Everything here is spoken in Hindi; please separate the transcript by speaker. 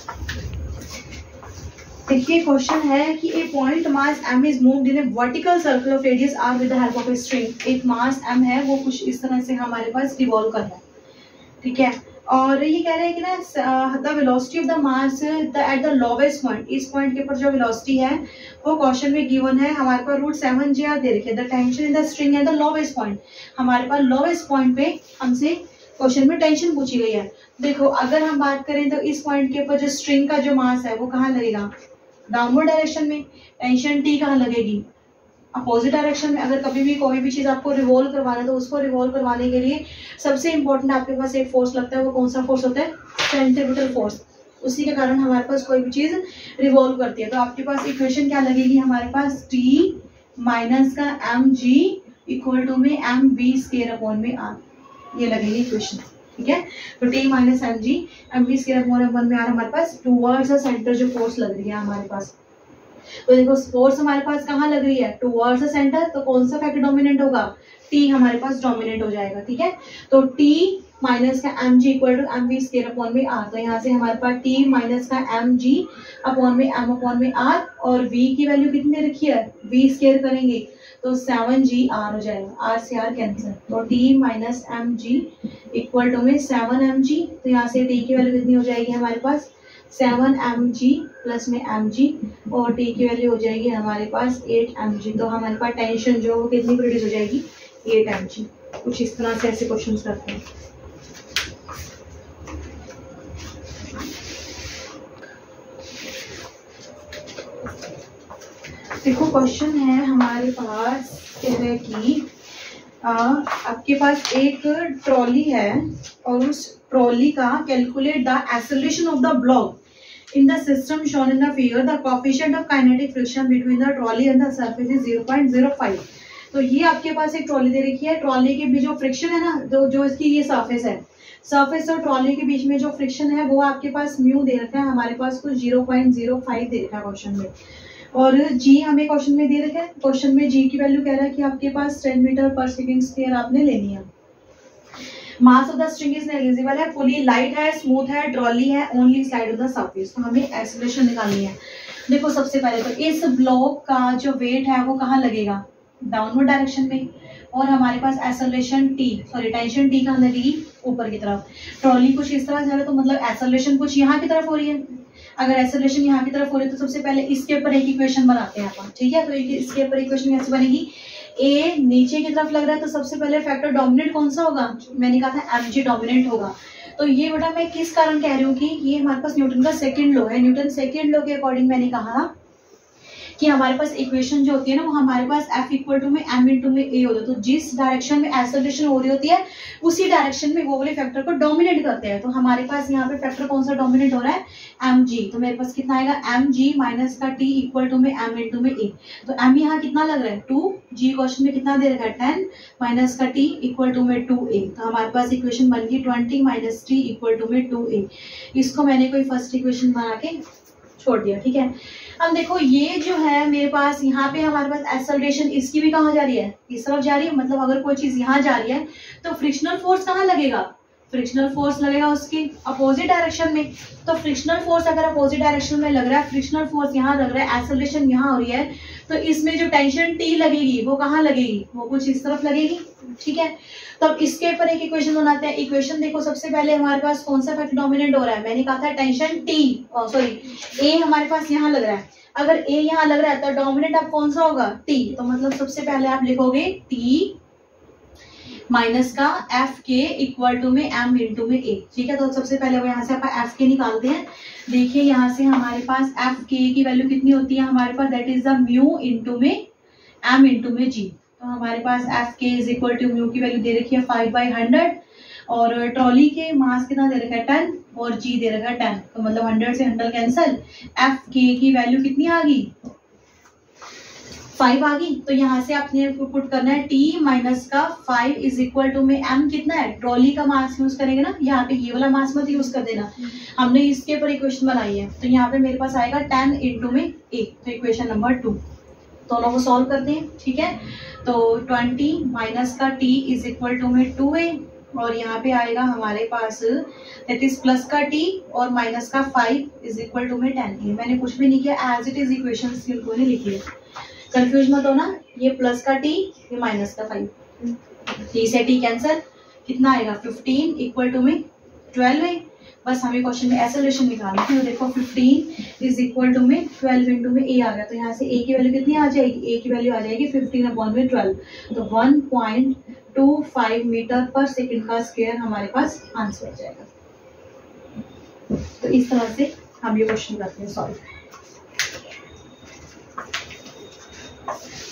Speaker 1: देखिए क्वेश्चन है कि a point mass m is moved in a vertical circle of radius r with the help of a string. एक मास m है वो कुछ इस तरह से हमारे पास रिवॉल्व कर रहा है, ठीक है। और ये कह रहे हैं कि ना the velocity of the mass at the lowest point, इस पॉइंट के ऊपर जो वेलोसिटी है वो क्वेश्चन में गिवन है हमारे पास √7 दे रखे। The tension in the string at the lowest point, हमारे पास लोवेस्ट पॉइंट पे हमसे क्वेश्चन में टेंशन पूछी गई है। देखो अगर हम बात करें तो इस पॉइंट के ऊपर जो स्ट्रिंग का जो मास है वो कहाँ लगेगा, डाउनवर्ड डायरेक्शन में। टेंशन टी कहाँ लगेगी, अपोजिट डायरेक्शन में। अगर कभी भी कोई भी चीज आपको रिवॉल्व करवाना है तो उसको रिवॉल्व करवाने के लिए सबसे इंपॉर्टेंट आपके पास एक फोर्स लगता है, वो कौन सा फोर्स होता है, सेंट्रीफ्यूगल फोर्स। उसी के कारण हमारे पास कोई भी चीज रिवॉल्व करती है। तो आपके पास इक्वेशन क्या लगेगी, हमारे पास टी माइनस का एम जी इक्वल टू में एम बी स्क्वायर अपॉन में आर, ये लगेगी इक्वेशन, ठीक है। तो T minus M G M B square upon में आर हमारे पास टूवर्ड्स द सेंटर जो फोर्स लग रही है हमारे पास। तो देखो फोर्स हमारे पास कहाँ लग रही है, टूवर्ड्स द सेंटर, तो कौन सा फैक्टर डोमिनेंट होगा, टी हमारे पास डोमिनेंट हो जाएगा, ठीक है। तो टी माइनस का M G equal to M V square upon में आर। तो यहाँ से हमारे पास टी माइनस का एम जी अपॉन में एम अपॉन में आर, और वी की वैल्यू कितनी रखी है, वी स्क्वायर करेंगे तो 7g आर हो जाएगा, आर से आर कैंसिल। तो T minus M G equal to में 7mg, तो यहाँ से टी की वैल्यू कितनी हो जाएगी हमारे पास 7mg प्लस में mg, और टी की वैल्यू हो जाएगी हमारे पास 8mg। तो हमारे पास टेंशन जो वो कितनी प्रोड्यूस हो जाएगी, 8mg। कुछ इस तरह से ऐसे क्वेश्चंस करते हैं। देखो क्वेश्चन है हमारे पास, कह रहे हैं कि आपके पास एक ट्रॉली है और उस ट्रॉली का calculate the acceleration of the block in the system shown in the figure, the coefficient of kinetic friction between the trolley and the surface is 0.05। तो ये आपके पास एक ट्रॉली दे रखी है, ट्रॉली के बीच जो फ्रिक्शन है ना, जो इसकी ये सरफेस है, सरफेस और ट्रॉली के बीच में जो फ्रिक्शन है वो आपके पास म्यू दे रखा है हमारे पास कुछ 0.05 दे रखा है क्वेश्चन में। और जी हमें क्वेश्चन में दे रखा है, क्वेश्चन में जी की वैल्यू कह रहा है कि आपके पास 10 मीटर पर सेकंड स्क्वायर आपने लेनी है। Mass of the string is negligible है, फुली लाइट है, स्मूथ है, ट्रॉली है, only slide off the surface. तो हमें एक्सेलरेशन निकालनी है। देखो सबसे पहले तो इस ब्लॉक का जो वेट है वो कहाँ लगेगा, डाउनवर्ड डायरेक्शन में, और हमारे पास acceleration T, sorry tension T कहाँ लगेगी, ऊपर की तरफ। ट्रॉली कुछ इस तरह जा रहा है तो मतलब एक्सेलरेशन कुछ यहाँ की तरफ हो रही है। अगर एक्सेलरेशन यहाँ की तरफ हो रही है तो सबसे पहले इसके ऊपर एक इक्वेशन बनाते हैं अपन, ठीक है। तो इसके ऊपर इक्वेशन कैसे बनेगी, ए नीचे की तरफ लग रहा है तो सबसे पहले फैक्टर डोमिनेंट कौन सा होगा, मैंने कहा था एमजी डोमिनेंट होगा। तो ये बेटा मैं किस कारण कह रही हूँ कि ये हमारे पास न्यूटन का सेकंड लॉ है। न्यूटन सेकंड लॉ के अकॉर्डिंग मैंने कहा कि हमारे पास इक्वेशन जो होती है ना वो हमारे पास F इक्वल टू में m इंटू में a होता है। तो जिस डायरेक्शन में एक्सेलरेशन हो रही होती है उसी डायरेक्शन में वो वाले फैक्टर को डोमिनेट करते हैं। तो हमारे पास यहाँ पे फैक्टर कौन सा डोमिनेट हो रहा है, mg। तो मेरे पास कितना आएगा, mg माइनस का t इक्वल टू में m इंटू में a। तो m यहाँ कितना लग रहा है 2, g क्वेश्चन में कितना दे रखा है 10, माइनस का t इक्वल टू में 2a। तो हमारे पास इक्वेशन बन गई 20 माइनस t इक्वल टू में 2a। इसको मैंने कोई फर्स्ट इक्वेशन बना के छोड़ दिया, ठीक है। अब देखो ये जो है मेरे पास यहाँ पे हमारे पास एक्सेलरेशन इसकी भी कहाँ जा रही है, इस तरफ जा रही है। मतलब अगर कोई चीज यहाँ जा रही है तो फ्रिक्शनल फोर्स कहाँ लगेगा, फ्रिक्शनल फोर्स लगेगा उसकी अपोजिट डायरेक्शन में। तो फ्रिक्शनल फोर्स अगर अपोजिट डायरेक्शन में लग रहा है, फ्रिक्शनल फोर्स यहाँ लग रहा है, एक्सेलरेशन यहाँ हो रही है, तो इसमें जो टेंशन टी लगेगी वो कहाँ लगेगी, वो कुछ इस तरफ लगेगी, ठीक है। तो अब इसके ऊपर एक इक्वेशन बनाते हैं। इक्वेशन देखो सबसे पहले हमारे पास कौन सा फैक्टर डोमिनेंट हो रहा है, मैंने कहा था टेंशन टी, सॉरी ए हमारे पास यहाँ लग रहा है। अगर ए यहाँ लग रहा है तो डोमिनेंट अब कौन सा होगा, टी। तो मतलब सबसे पहले आप लिखोगे टी माइनस का एफ के इक्वल टू में एम इंटू में ए, ठीक है। तो सबसे पहले वो यहाँ से आप एफ के निकालते हैं। देखिए यहाँ से हमारे पास एफ के की वैल्यू कितनी होती है हमारे पास, that is the mu into में एम इंटू में जी। तो हमारे पास एफ के इज इक्वल टू म्यू की वैल्यू दे रखी है 5/100, और ट्रॉली के मास कितना दे रखा है 10, और जी दे रखा है 10। तो मतलब 100 से 100 कैंसिल, एफ के की वैल्यू कितनी आ गई 5 आ गई। तो यहाँ से आपने पुट करना है टी माइनस का 5 इज इक्वल टू में एम कितना है, ट्रॉली का मास यूज करेंगे ना, यहाँ पे ये वाला मास मत यूज कर देना, हमने इसके ऊपर इक्वेशन बनाई है। तो यहाँ पे मेरे पास आएगा 10 इंटू में ए, तो इक्वेशन नंबर 2 दोनों को सॉल्व करते हैं, ठीक है। तो 20 माइनस का t इज इक्वल टू में 2a, और यहाँ पे आएगा हमारे पास दैट इज प्लस का t और माइनस का 5 इज इक्वल टू में 10 मैंने कुछ भी नहीं किया, एज इट इज इक्वेशन बिल्कुल नहीं लिखी है, कंफ्यूज मत होना। ये प्लस का t, ये माइनस का 5, t से t कैंसर, कितना आएगा 15 इक्वल टू में 12 है। बस हमें क्वेश्चन में ऐसा सोल्यूशन निकालना है। देखो 15 इज इक्वल टू में 12 इंटू में a आ गया, तो यहाँ से a की वैल्यू कितनी आ जाएगी, a की वैल्यू आ जाएगी 15/12, तो 1.25 मीटर पर सेकंड का स्क्वायर हमारे पास आंसर आ जाएगा। तो इस तरह से हम ये क्वेश्चन करते हैं सॉल्व।